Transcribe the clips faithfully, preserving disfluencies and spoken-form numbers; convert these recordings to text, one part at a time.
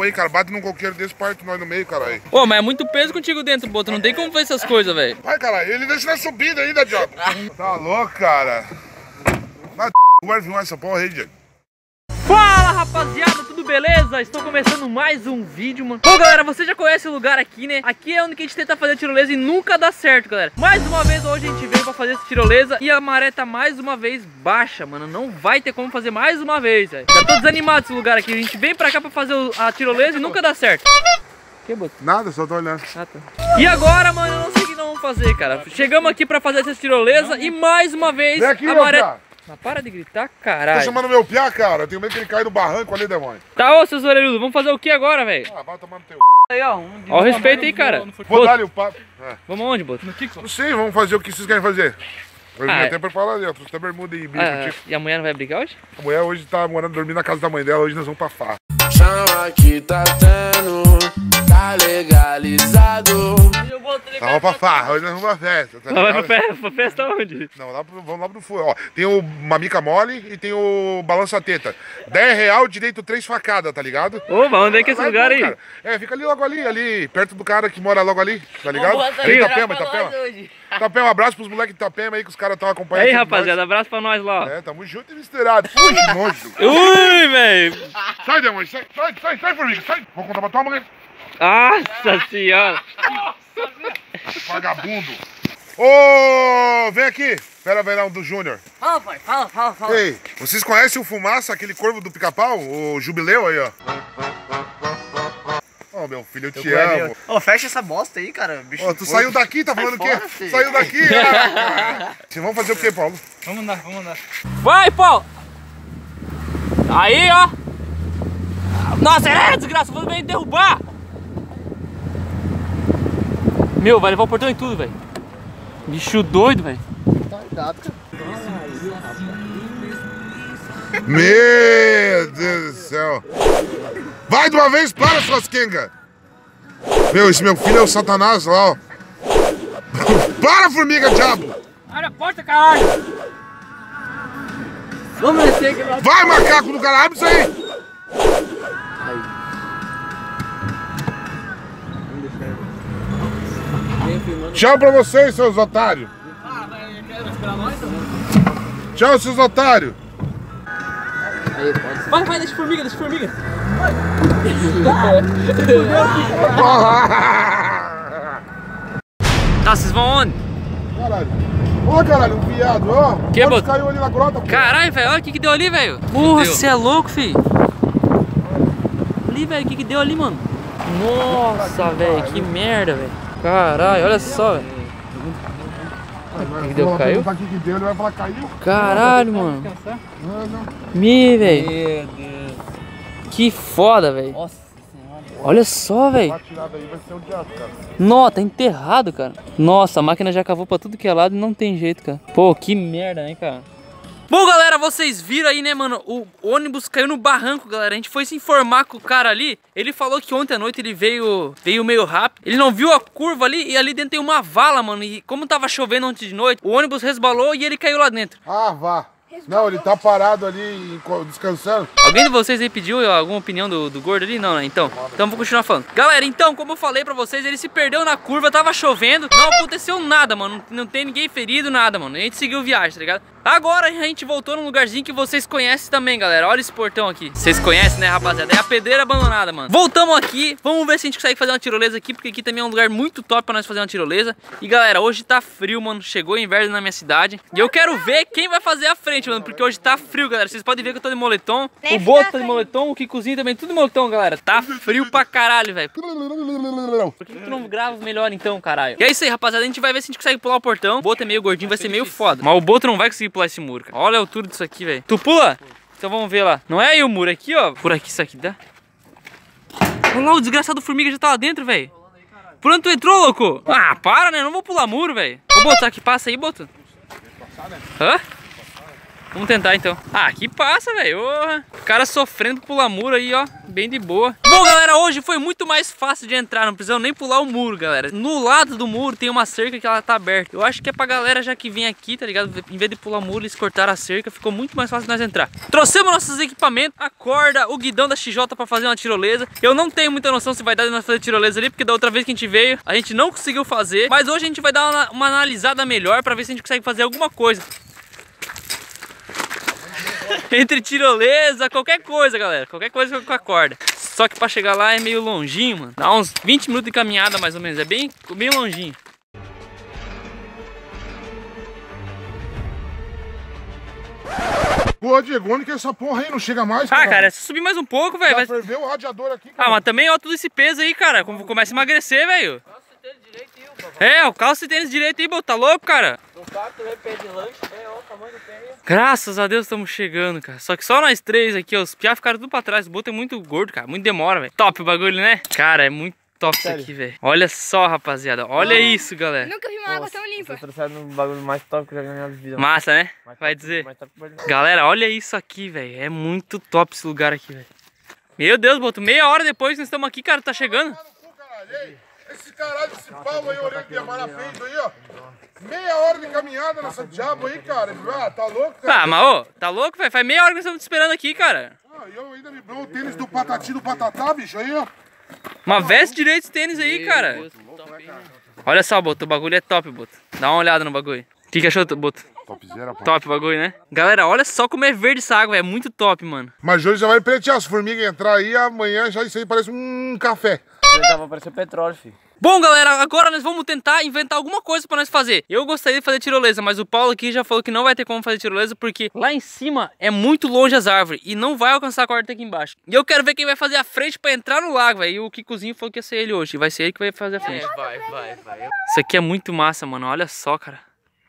aí, cara. Bate num coqueiro desse, parte nós no meio, caralho. Ô, mas é muito peso contigo dentro, Boto. Não tem como fazer essas coisas, velho. Vai, caralho. Ele deixa na subida ainda, diabo. Tá louco, cara. Vai, vai filmar essa porra aí, Diego. Fala, rapaziada, tudo beleza? Estou começando mais um vídeo, mano. Bom, galera, você já conhece o lugar aqui, né? Aqui é onde que a gente tenta fazer tirolesa e nunca dá certo, galera. Mais uma vez, hoje a gente veio pra fazer essa tirolesa e a maré tá mais uma vez baixa, mano. Não vai ter como fazer mais uma vez, velho. Já tô desanimado desse lugar aqui. A gente vem pra cá pra fazer a tirolesa e nunca dá certo. Que, Boto? Nada, só tô olhando. Ah, tá. E agora, mano, eu não sei o que nós vamos fazer, cara. Chegamos aqui pra fazer essa tirolesa e mais uma vez Vem aqui, a meu maré... piá. Mas para de gritar, Tô caralho. chamando meu piá, cara. Eu tenho medo que ele caia no barranco ali, demônio. Tá, ô, seus orelhudos, vamos fazer o que agora, velho? Ah, vai tomar no teu. Aí, ó. Ó o respeito aí, cara. Vou dar-lhe o papo. É. Vamos aonde, Boto? Não sei, vamos fazer o que vocês querem fazer. Hoje Ah, não é. tem tempo pra falar ali, ó. Trouxe até bermuda e bico, Ah, tipo. e a mulher não vai brigar hoje? A mulher hoje tá morando, dormindo na casa da mãe dela. Hoje nós vamos pra farra. Chama que tá tendo, tá legalizado. Vamos pra farra, hoje nós vamos pra festa, tá Ela vai ligado? pra festa, pra festa onde? Não, lá pro, vamos lá pro fogo. Ó, tem o Mamica Mole e tem o Balança Teta. dez real, direito três facadas, tá ligado? Ô, mas onde é que é esse Lá lugar bom, aí? cara. É, fica ali logo ali, ali, perto do cara que mora logo ali, tá ligado? Boa, Ali, Itapema, Itapema, Itapema. Itapema, um abraço pros moleques de Itapema aí que os caras estão E acompanhando. aí, sempre rapaziada, abraço pra nós lá, ó. nós. É, tamo junto e misturado. Ui, que nojo. Ui, velho! Sai, demônio, sai, sai, sai, sai, formiga, sai. Vou contar pra tua mãe. Nossa senhora! Vagabundo. Ô, vem aqui. Pera, verão do Júnior. Fala, pai, fala, fala, fala. Ei, vocês conhecem o Fumaça, aquele corvo do pica-pau? O Jubileu aí, ó. Ô, meu filho, eu te amo. Ô, fecha essa bosta aí, cara. Bicho Ó, tu saiu daqui, tá falando o quê? fora, filho. Saiu daqui, ah. Vocês vão fazer o quê, Paulo? Vamos andar, vamos andar. Vai, Paulo! Aí, ó! Nossa, é desgraça, vou me derrubar! Meu, vai levar o portão em tudo, velho. Bicho doido, velho. Meu Deus do céu. Vai de uma vez, para, suas quengas. Meu, esse meu filho é o Satanás lá, ó. Para, formiga, diabo. Abre a porta, caralho! Vamos descer aqui lá. Vai, macaco do caralho, abre isso aí. Tchau pra vocês, seus otários. Tchau, seus otários. Vai, vai, deixa formiga, deixa formiga. Tá, vocês vão onde? Caralho. Ó, caralho, um viado, ó. Que, Onde Boto? caiu ali na grota, pô? Caralho, velho, olha o que que deu ali, velho. Porra, você é louco, filho. Ali, velho, o que que deu ali, mano? Nossa, velho, que merda, velho. Caralho, olha só, velho. O que deu, caiu? Aqui que deu, ele vai falar, caiu? Caralho, mano. Não, não. Me, velho. Meu Deus. Que foda, velho. Nossa senhora. Olha só, velho. Uma tirada aí vai ser um diabo, cara. Nó, tá enterrado, cara. Nossa, a máquina já cavou pra tudo que é lado e não tem jeito, cara. Pô, que merda, hein, cara. Bom, galera, vocês viram aí, né, mano? O ônibus caiu no barranco, galera. A gente foi se informar com o cara ali. Ele falou que ontem à noite ele veio, veio meio rápido. Ele não viu a curva ali e ali dentro tem uma vala, mano. E como tava chovendo ontem de noite, o ônibus resbalou e ele caiu lá dentro. Ah, vá. Não, ele tá parado ali, enco- descansando. Alguém de vocês aí pediu alguma opinião do, do gordo ali? Não, né? Então, então vou continuar falando. Galera, então, como eu falei pra vocês, ele se perdeu na curva, tava chovendo. Não aconteceu nada, mano. Não, não tem ninguém ferido, nada, mano. A gente seguiu viagem, tá ligado? Agora a gente voltou num lugarzinho que vocês conhecem também, galera. Olha esse portão aqui. Vocês conhecem, né, rapaziada? É a pedreira abandonada, mano. Voltamos aqui. Vamos ver se a gente consegue fazer uma tirolesa aqui, porque aqui também é um lugar muito top pra nós fazer uma tirolesa. E, galera, hoje tá frio, mano. Chegou o inverno na minha cidade. E eu quero ver quem vai fazer a frente, mano, porque hoje tá frio, galera. Vocês podem ver que eu tô de moletom. O Boto tá de moletom, o Kikuzinho também, tudo de moletom, galera. Tá frio pra caralho, velho. Por que, que tu não grava melhor então, caralho? E é isso aí, rapaziada. A gente vai ver se a gente consegue pular o portão. O Boto é meio gordinho, vai ser meio foda. Mas o Boto não vai conseguir pular esse muro, cara. Olha a altura disso aqui, velho. Tu pula? Então vamos ver lá. Não é aí o muro, aqui, ó. Por aqui isso aqui dá. Olha lá, o desgraçado formiga já tá lá dentro, velho. Por onde tu entrou, louco? Ah, para, né? Não vou pular muro, velho. Ô, Boto, será que passa aí, Boto? Hã? Vamos tentar então. Ah, aqui passa, velho. O cara sofrendo pular muro aí, ó. Bem de boa. Bom, galera, hoje foi muito mais fácil de entrar. Não precisamos nem pular o muro, galera. No lado do muro tem uma cerca que ela tá aberta. Eu acho que é pra galera já que vem aqui, tá ligado? Em vez de pular o muro, eles cortaram a cerca. Ficou muito mais fácil de nós entrar. Trouxemos nossos equipamentos, a corda, o guidão da X J pra fazer uma tirolesa. Eu não tenho muita noção se vai dar de nós fazer tirolesa ali, porque da outra vez que a gente veio, a gente não conseguiu fazer. Mas hoje a gente vai dar uma, uma analisada melhor pra ver se a gente consegue fazer alguma coisa. Entre tirolesa, qualquer coisa, galera. Qualquer coisa com a corda. Só que pra chegar lá é meio longinho, mano. Dá uns vinte minutos de caminhada, mais ou menos. É bem, bem longinho. Pô, Diego, onde que essa porra aí não chega mais, cara? Ah, cara, é só subir mais um pouco, velho. Já vai... ferveu o radiador aqui, cara. Ah, mas também, ó, tudo esse peso aí, cara. Começa a emagrecer, velho. É, o calço e tênis direito aí, tá louco, cara? Graças a Deus estamos chegando, cara. Só que só nós três aqui, ó, os piá ficaram tudo pra trás. O boto é muito gordo, cara. Muito demora, velho. Top o bagulho, né? Cara, é muito top Sério? Isso aqui, velho. Olha só, rapaziada. Olha oh. isso, galera. Nunca vi uma água tão limpa. Você trouxeram um bagulho mais top que eu já ganhei na vida. Massa, né? Mais Vai top, dizer. Mais top, galera, olha isso aqui, velho. É muito top esse lugar aqui, velho. Meu Deus, boto. Meia hora depois que nós estamos aqui, cara, tá chegando. Esse caralho, esse pau aí, olhando que a Mara fez aí, ó. Meia hora de caminhada nessa diabo aí, cara. Ah, tá louco, cara? Ah, mas ô, tá louco, velho? Faz meia hora que nós estamos te esperando aqui, cara. Ah, eu ainda me dou o tênis do Patati do Patatá, bicho, aí, ó. Mas veste direito esse tênis aí, cara. Deus, top, cara. Olha só, Boto, o bagulho é top, Boto. Dá uma olhada no bagulho. O que, que achou, Boto? Topzera, pô. Top o bagulho, né? Galera, olha só como é verde essa água, é muito top, mano. Mas hoje já vai pretear, as formigas entrar aí, amanhã já isso aí parece um café. Vai parecer petróleo, filho. Bom, galera, agora nós vamos tentar inventar alguma coisa pra nós fazer. Eu gostaria de fazer tirolesa, mas o Paulo aqui já falou que não vai ter como fazer tirolesa porque lá em cima é muito longe as árvores e não vai alcançar a corda aqui embaixo. E eu quero ver quem vai fazer a frente pra entrar no lago, velho. E o Kikozinho falou que ia ser ele hoje, e vai ser ele que vai fazer a frente. É, vai, vai, vai. Isso aqui é muito massa, mano, olha só, cara.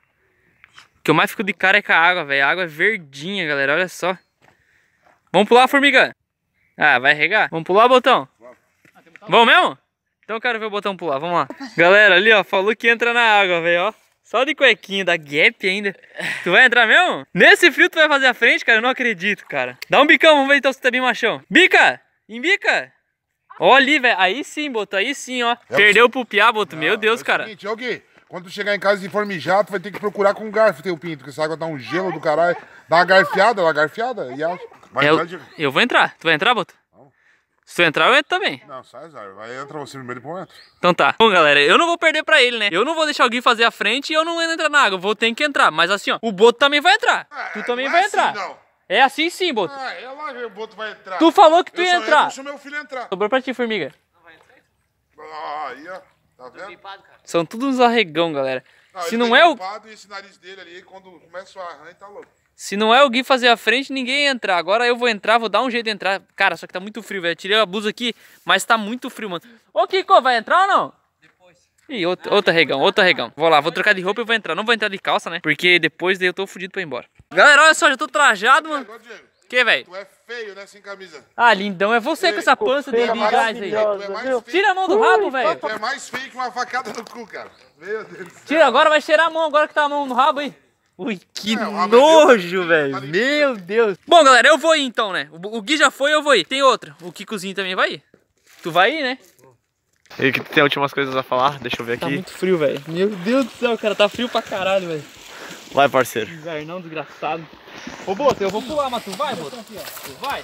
O que eu mais fico de cara é com a água, velho. A água é verdinha, galera, olha só. Vamos pular, formiga? Ah, vai regar? Vamos pular, Botão? Vamos mesmo? Então eu quero ver o Botão pular, vamos lá. Galera, ali ó, falou que entra na água, velho, ó. Só de cuequinho, da Gap ainda. Tu vai entrar mesmo? Nesse frio tu vai fazer a frente, cara? Eu não acredito, cara. Dá um bicão, vamos ver então se tá bem machão. Bica! Embica! Ó ali, velho. Aí sim, Boto, aí sim, ó. É Perdeu o pupiá, Boto, meu Deus, é o cara. Seguinte, ó, Gui, quando tu chegar em casa e for mijar, tu vai ter que procurar com um garfo teu pinto, porque essa água tá um gelo do caralho. Dá uma garfiada, dá uma garfiada e acha. Vai eu, entrar, eu vou entrar. Tu vai entrar, Boto? Se tu entrar, eu entro também. Não, sai, Zé. Vai entrar você primeiro e depois eu entro. Então tá. Bom, galera, eu não vou perder pra ele, né? Eu não vou deixar o Gui fazer a frente e eu não entrar na água. Eu vou ter que entrar. Mas assim, ó, o Boto também vai entrar. Ah, tu também vai é entrar. Assim, não. É assim sim, Boto. Ah, é lá que o Boto vai entrar. Tu falou que tu eu ia entrar. Deixa meu filho entrar. Sobrou pra ti, formiga. Não vai entrar? Ah, aí, ó. Tá vendo? São todos uns arregão, galera. Não, Se não é o... E esse nariz dele ali, quando começa a arranhar, tá louco. Se não é o Gui fazer a frente, ninguém ia entrar. Agora eu vou entrar, vou dar um jeito de entrar. Cara, só que tá muito frio, velho. Tirei a blusa aqui, mas tá muito frio, mano. Ô, Kiko, vai entrar ou não? Depois. Ih, outro, outro arregão, outro arregão. Vou lá, vou trocar de roupa e vou entrar. Não vou entrar de calça, né? Porque depois daí eu tô fudido pra ir embora. Galera, olha só, já tô trajado, mano. Que, velho? Tu é feio, né, sem camisa. Ah, lindão, é você Ei, com essa pança de gás aí. É Tira a mão do rabo, velho. Tu é mais feio que uma facada no cu, cara. Meu Deus do céu. Tira, agora vai cheirar a mão, agora que tá a mão no rabo aí. Ui, que é, nojo, velho. Meu Deus. Bom, galera, eu vou ir então, né? O, o Gui já foi, eu vou ir. Tem outra. O Kikozinho também vai ir. Tu vai ir, né? Ele que tem últimas coisas a falar, deixa eu ver aqui. Tá muito frio, velho. Meu Deus do céu, cara. Tá frio pra caralho, velho. Vai, parceiro. Invernão desgraçado. Ô, Boto, eu vou pular, mas tu vai, Boto? Tu vai?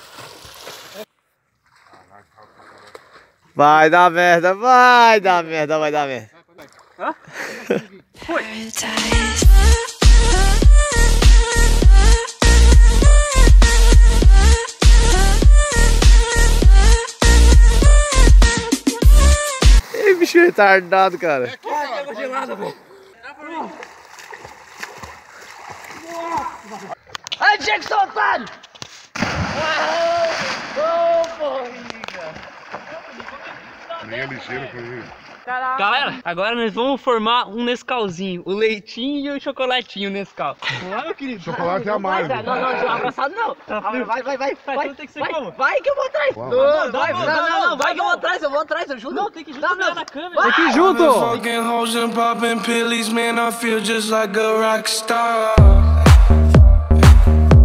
Vai dar merda, vai dar merda, vai dar merda. Hã? Foi. Ei, bicho retardado, cara. É aqui, cara. Água gelada, velho. Ai, Jackson, otário! Nem é ligeiro comigo. Galera, agora nós vamos formar um Nescauzinho. O leitinho e o chocolatinho Nescau. Não é, meu querido? Chocolate é amargo. Não, não, não, abraçado não. Vai, vai, vai. Vai, tem que ser vai, como? vai que eu vou atrás. Não, não, vai, não, não, não, não, não, vai que eu vou atrás, eu vou atrás, eu juro. Não, tem que junto na câmera. Tem que ir junto. Fucking hoes and popping pillies, man, I feel just like a rock star.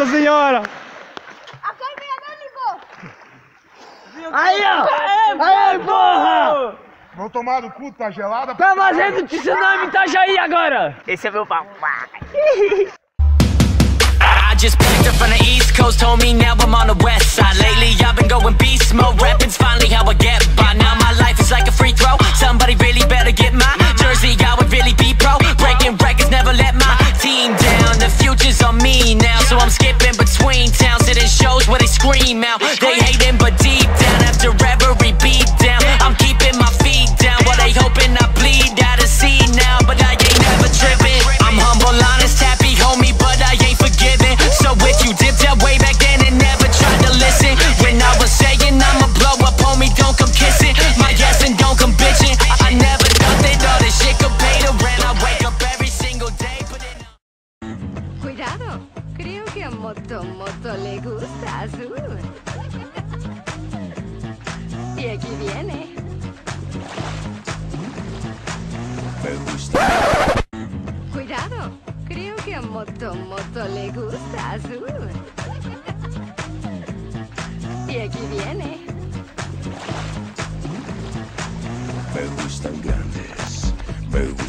Nossa Senhora! A câmera não ligou! Aí, ó! Aí, porra! Vão tomar no cu, tá gelada? Tá fazendo tsunami, tá já aí agora! Esse é meu papai! I just picked up from the East Coast, told me now I'm on the West Side. Lately I've been going beast mode, rapping's finally how I get by. Now my life is like a free throw, somebody really better get my jersey, I would really be pro. Breaking records, never let my team down. The future's on me now, so I'm skipping between towns, sitting shows where they scream out. They hating but deep down, after every beat down, I'm keeping my feet down. While they hoping I bleed out of sea now, but I ain't never tripping. I'm humble, honest, happy homie, but I ain't forgiving. So if you dipped out way back then and never tried to listen, when I was saying I'ma blow up, homie, don't come kissing my yes and don't come bitching. I never thought that all this shit could pay the rent. I wake up every single day, put it on. Cuidado, creo que a Moto Moto le gusta azul. Y aquí viene. Cuidado, creo que a Moto Moto le gusta azul. Y aquí viene. Me gustan grandes, me gustan.